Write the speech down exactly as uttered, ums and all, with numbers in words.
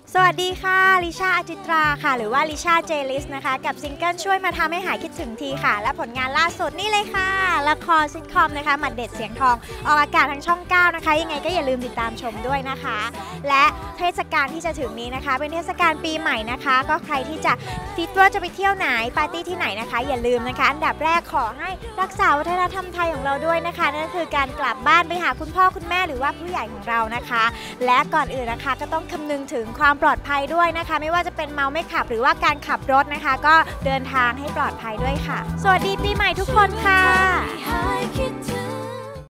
สวัสดีค่ะลิชาอาจิตราค่ะหรือว่าลิชาเจลิสนะคะกับซิงเกิลช่วยมาทำให้หายคิดถึงทีค่ะและผลงานล่าสุดนี่เลยค่ะละครซิทคอมนะคะหมัดเด็ดเสียงทองออกอากาศทางช่องเก้านะคะยังไงก็อย่าลืมติดตามชมด้วยนะคะและเทศกาลที่จะถึงนี้นะคะเป็นเทศกาลปีใหม่นะคะก็ใครที่จะคิดว่าจะไปเที่ยวไหนปาร์ตี้ที่ไหนนะคะอย่าลืมนะคะอันดับแรกขอให้รักษาวัฒนธรรมไทยของเราด้วยนะคะนั่นก็คือการกลับบ้านไปหาคุณพ่อคุณแม่หรือว่าผู้ใหญ่ของเรานะคะและก่อนอื่นนะคะก็ต้องคำนึงถึงความปลอดภัยด้วยนะคะไม่ว่าจะเป็นเมาไม่ขับหรือว่าการขับรถนะคะก็เดินทางให้ปลอดภัยด้วยค่ะสวัสดีปีใหม่ทุกคนค่ะ